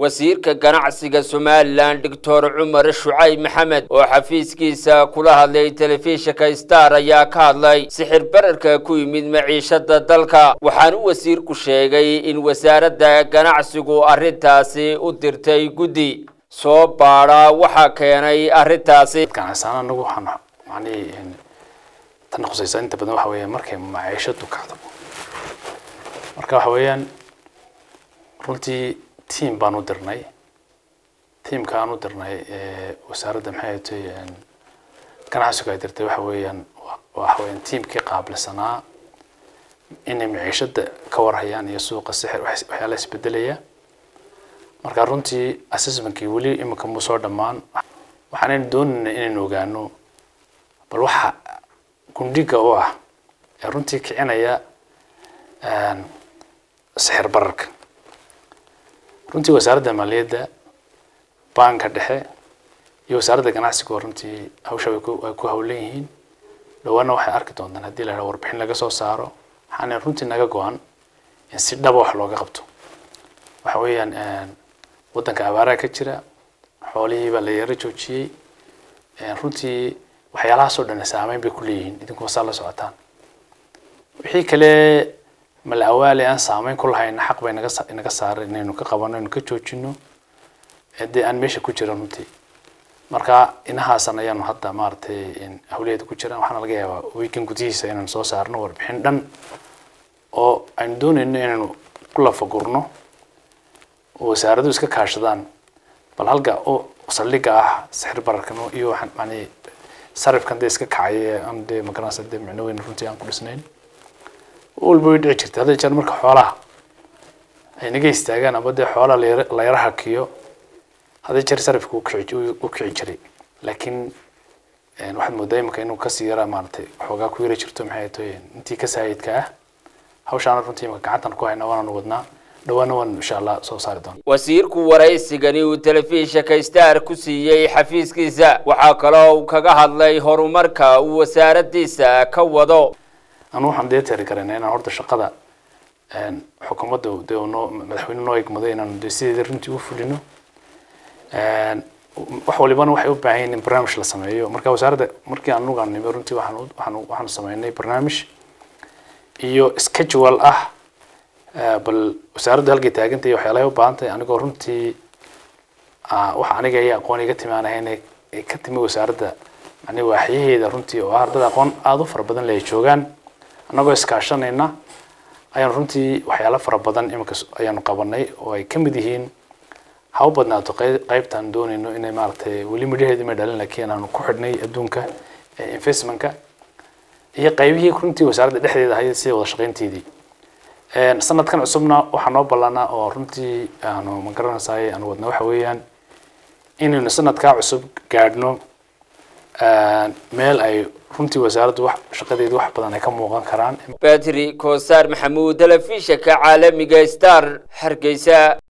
wasiirka ganacsiga Somaliland Dr. Umar Shucayb Maxamed oo xafiiskiisa kula hadlay telefishinka Star ayaa ka hadlay sixir bararka ku yimid maciishada dalka waxaan wasiirku sheegay in wasaaradda ganacsigu arintaasi u dirtay gudi soo baara waxa keenay arintaasi ganacsiga anagu waxaan tan khusaysa inta badan waxa weeyaan markay maciishadu kacdo marka waxa weeyaan runtii team baan u dirnay teamkaan u dirnay wasaaradda maxay tahay ganacsiga ay dirtay waxa weeyaan teamkii qaabilsanaa inay maciishada ka warhayaan iyo suuqa sixir waxyaalaha isbedelaya marka runtii assessmentkii wali imika ma soo dhamaan waxaan doonaynaa inaan ogaano bal waxa gundhiga oo ah runtii kicinaya sixir bararka runtii wasaaradda maaliyadda banka dhexe iyo wasaaradda ganacsiga runtii hawsha ay ku hawlan yihiin dhawaana waxay arki doontaan haddii la warbixin laga soo saaro waxaan runtii naga go'an in si dhab wax looga qabto waxa weeyaan waddanka abaaraha ka jira xoolihii baa la yara joojiyay runtii waxyaalahaas oo dhan saameyn bay ku leeyihiin idinku wasaa la socotaan wixii kale mal awaali aan saameyn ku lahayn xaq bay naga saaray inaynu ka qabano inaynu ka joojino hadii aan meesha ku jiro runtii marka inahaasan ayaanu hadda maartay in hawleed ku jiraan waxaan laga yaabaa weekend gudihiisa inaan soo saarno warbixin dhan oo aan doonayno inaynu ku la fagurno oo wasaaraddu iska kaashadaan bal halka oo saldhigga ah sixir bararkan iyo waxaan sarifkan iska kacay aan magaranaysa micno weyn runtii aan ku dhisnayn walba dhici jirta hadda jeer marka xoolaha ay naga istaagaan ama xoolaha la yara hakiyo hadda jeer sarifku u kici jiray laakiin waxaad moodaa imika inuu ka sii yara maartay xoogaa ku yara jirto maxay tahay intii ka saayidka ah hawshaan runtii imika gacantan ku hayna waan wadnaa dhawaana waan insha Allah soo saari doon wasiirku waraysigani uu telefishinka Star ku siiyay xafiiskiisa waxa kale oo kaga hadlay horumarka uu wasaaraddiisa ka wado أنا waxaan deetari kareynaa inaan horta shaqada xukuumadda madaxweyne noo igmaday inaan sidii runtii u fulino wax walibana waxay u baahan yihiin in barnaamij la sameeyo marka wasaaradda markii aan nugaan nimay runtii waxaan sameynay barnaamij iyo schedule ah bal wasaaradda halkay taagantay iyo waxyaalaha u baahan tahay anigoo runtii waxa aniga ay aqoon iga timaanahay ka timi wasaaradda waaxyaheeda runtii oo ardada aqoon aad u fara badan leh joogaan anagoo iskaashanayna ayaan runtii waxyaalo fara badan imika ayaan qabanay oo ay kamid yihiin haw badnaato qaybtan doonayno inay maartay wali midhaheedii ma dhalin laakiin aanu ku xidhnay adduunka investmentka iyo qaybihii runtii wasaaradda dhexdeeda ahayd si wada shaqaynteedii sanadkan cusubna waxa noo ballanaa oo runtii aanu ma garanaysaay aan wadna waxa weeyaan inaynu sanadka cusub gaadhno meel ay runtii wasaaraddu wax shaqadeedu wax badan ay ka muuqan karaan Batri Koosar Maxamuud telefishinka caalamiga Star Hargeysa.